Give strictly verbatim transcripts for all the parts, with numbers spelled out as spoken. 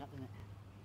doesn't it?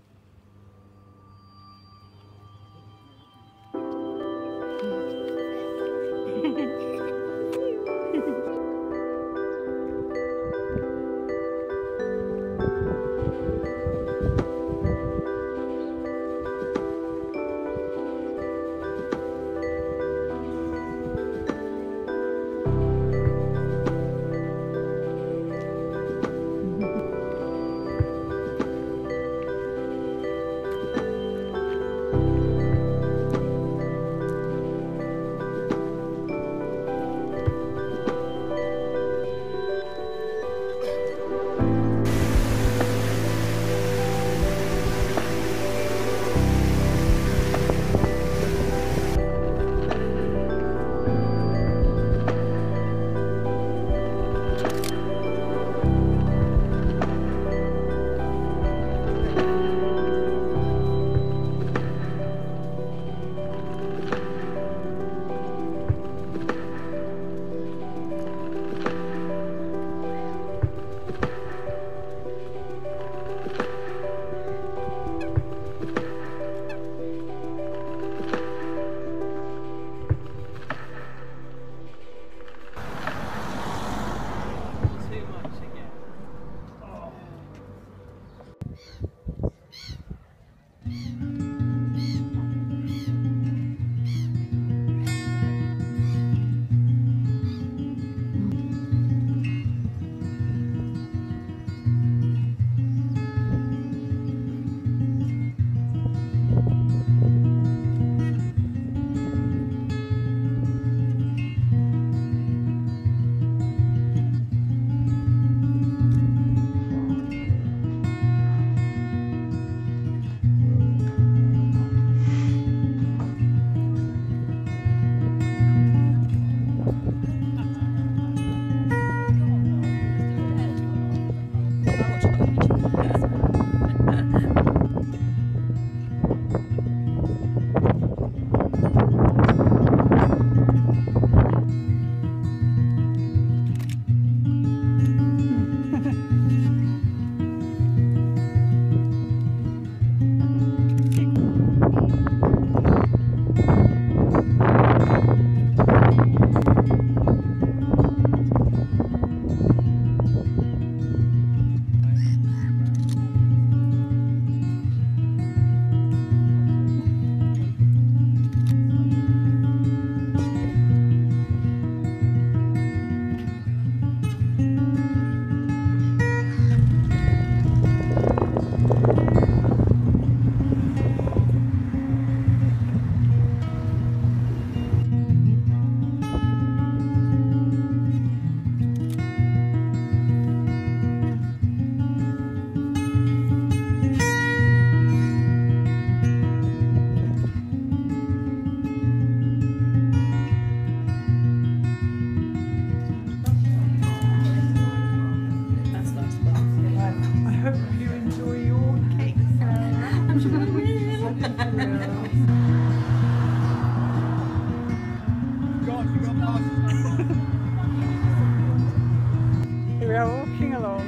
We are walking along.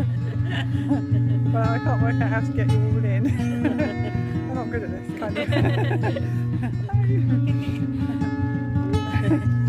Well, I can't work out how to get you all in. I'm not good at this kind of.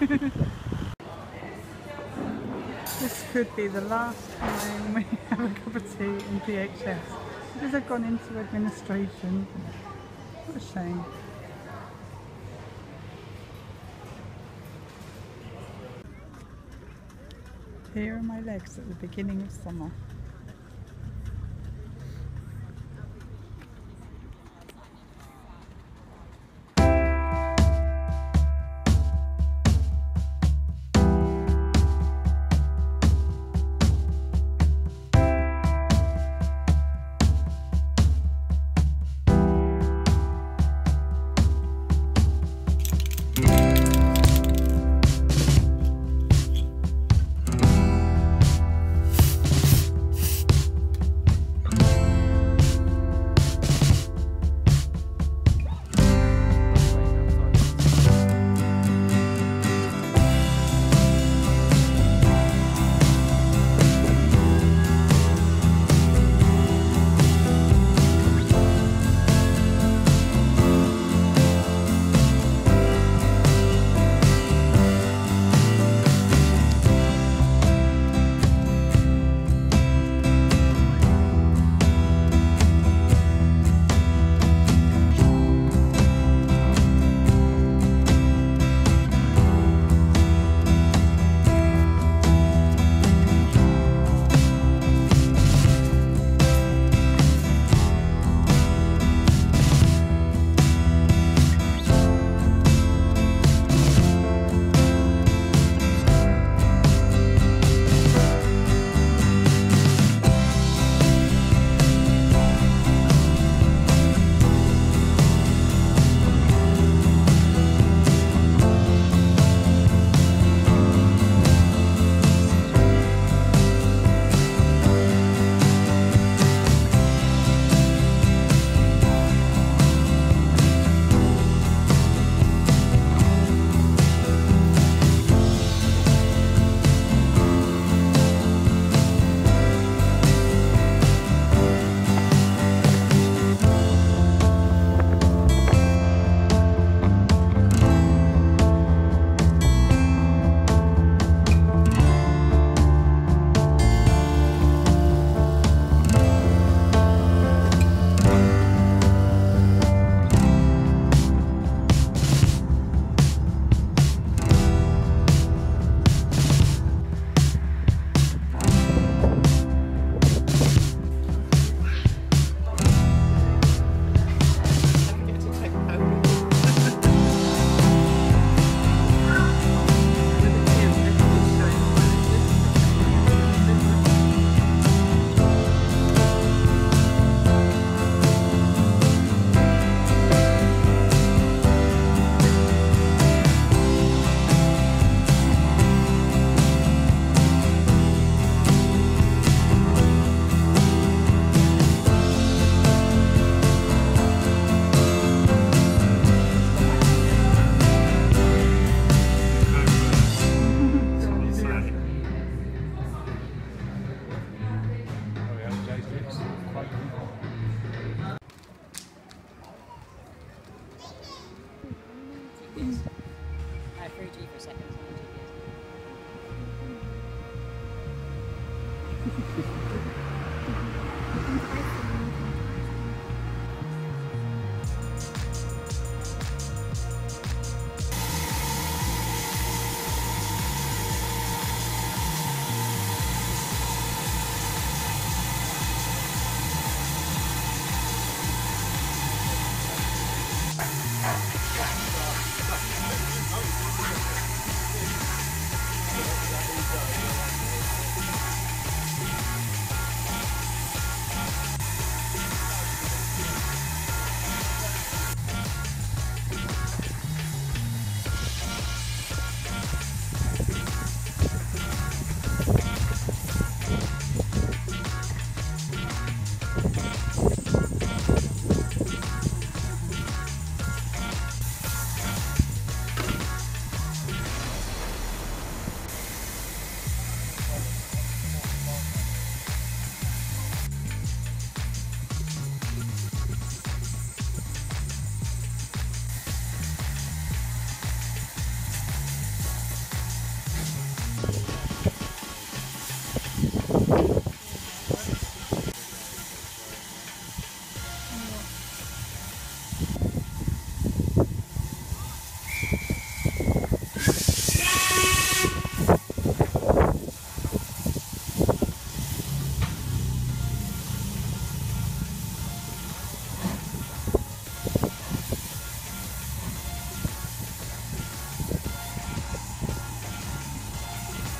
This could be the last time we have a cup of tea in P H S because I've gone into administration. What a shame. Here are my legs at the beginning of summer.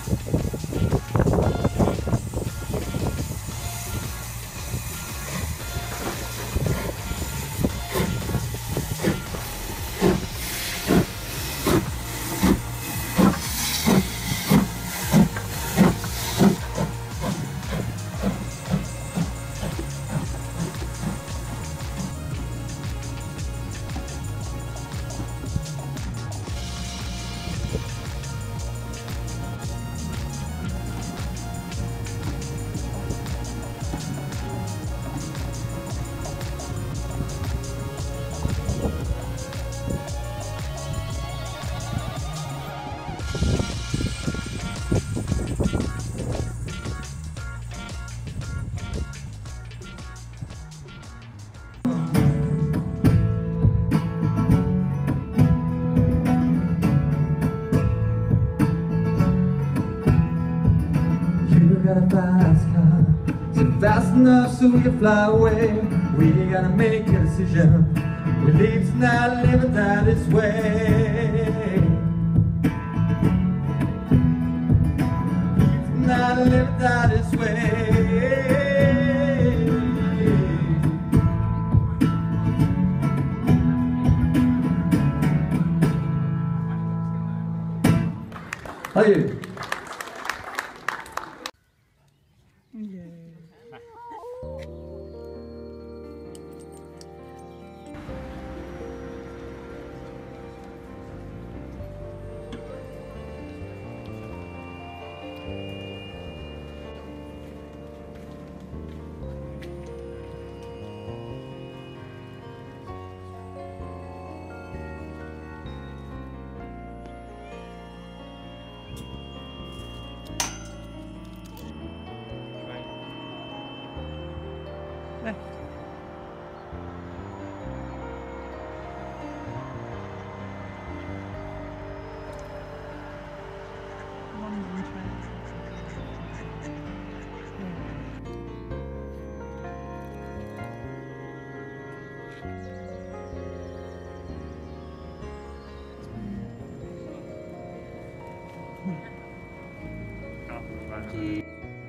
Got a fast car, so fast enough so we can fly away. We gotta make a decision. We live tonight, live and die this way. Live tonight, live and die this way. How are you? Left. London train. Yeah.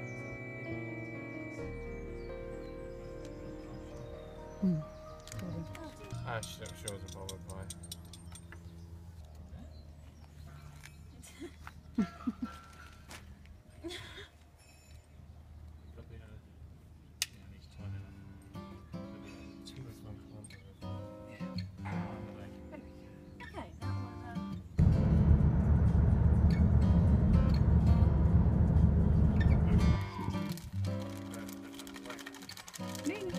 Hmm. Ah, she don't show us a bothered by. Lina.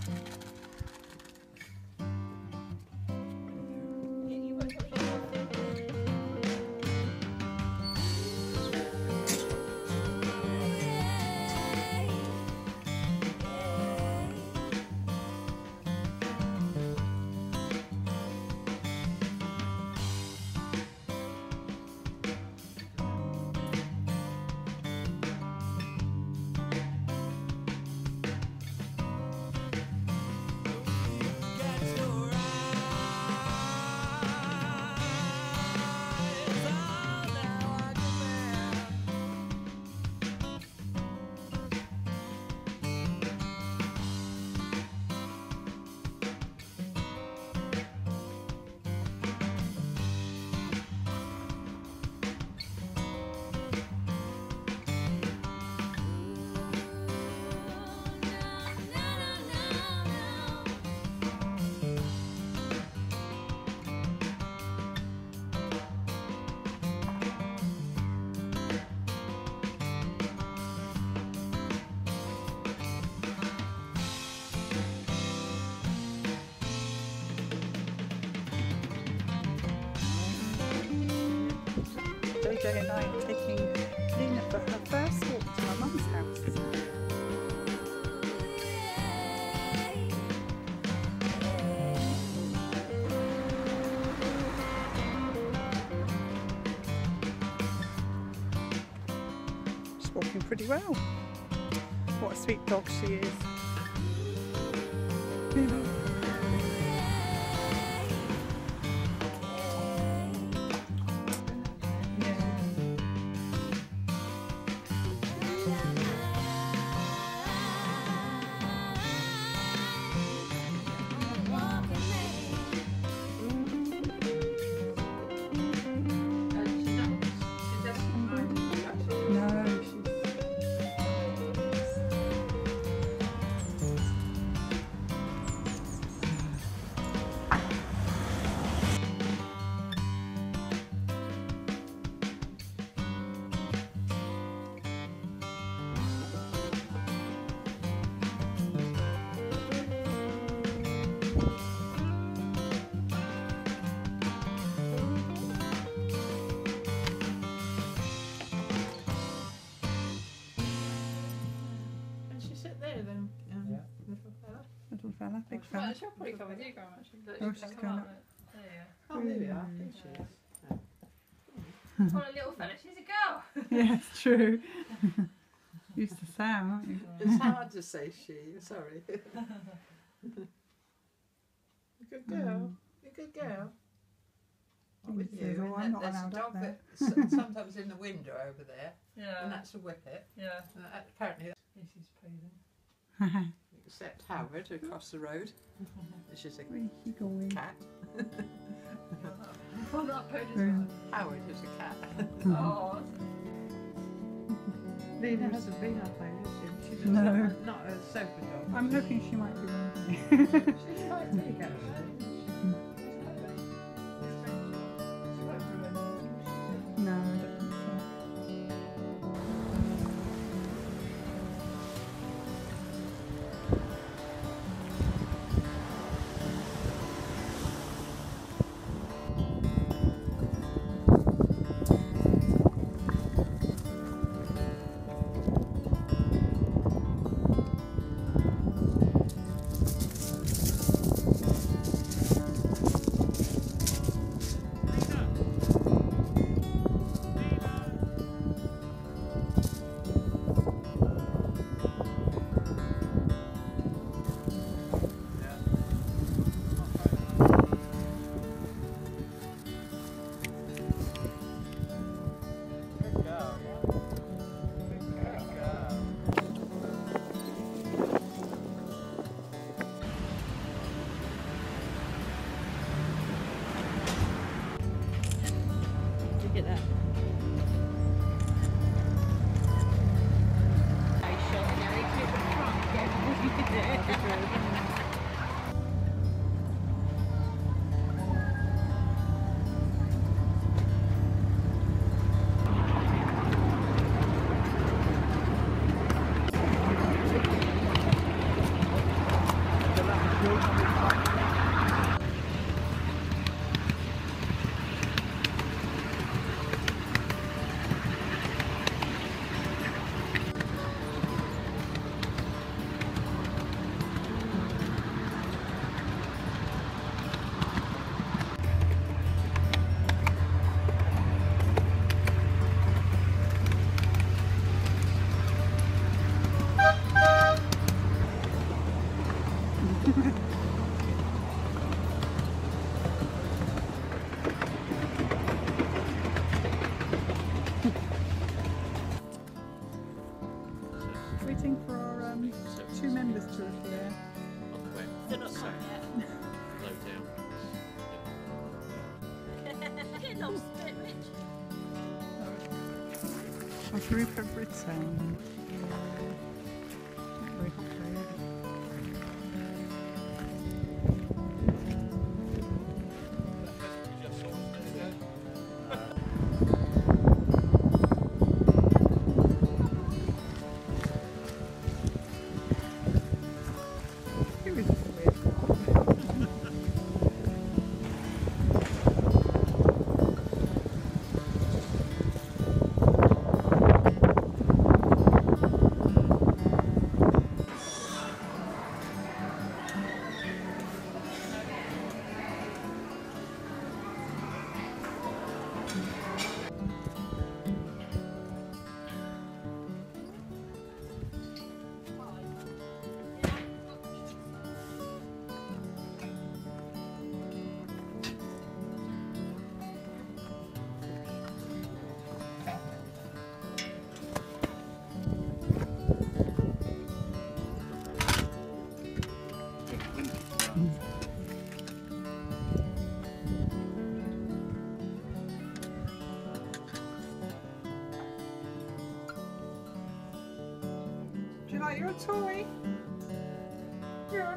J J and I are taking Lina for her first walk to my mum's house. She's walking pretty well. What a sweet dog she is. fella, big fella. Well, she'll probably come with you, Graham, actually. Look, Oh, she's she's come going up. up. There you Oh, there we are. I think she is. go. Oh, a little fella, she's a girl. Yeah, it's true. Used to say, aren't you? It's hard to say she. Sorry. Good girl. You're a good girl. Not with Yes, you. there's- oh, I'm And not there's a allowed up dog there. that's sometimes in the window over there, and Yeah. that's a whippet. Yeah. And that, apparently, This is pleasing. except Howard across the road, which is a Where's she going? cat. Oh, that pose as Mm. well. Howard is a cat. Oh, Lina hasn't been up there, has she? She's No. not, not a sofa dog. I'm hoping she might be with me. She's quite big, actually. No, I don't think so. look at that. I shot Gary to the front, get everybody there. Waiting for our um, two members to appear. On the way. They're not So, come yet. low down. Little spit, Rich. A group of Britain. Very hot road. Just saw us there. Who is this weird one? Do you like your toy? Yeah.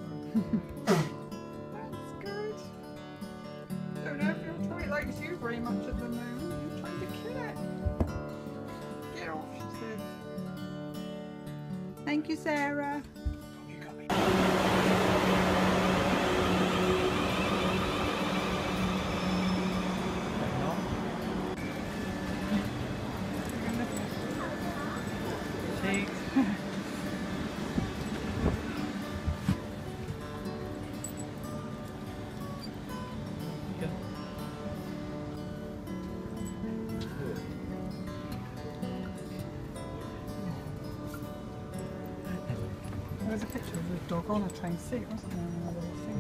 That's good. Don't know if your toy likes you very much at the moment. You're trying to kill it. Get off, she says. Thank you, Sarah. Cheeks. was a picture of the dog on a train seat, wasn't there? One of those things.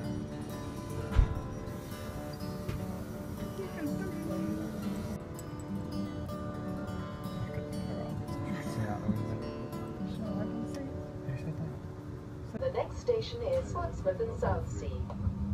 Sure, I can see. The next station is Portsmouth and Southsea.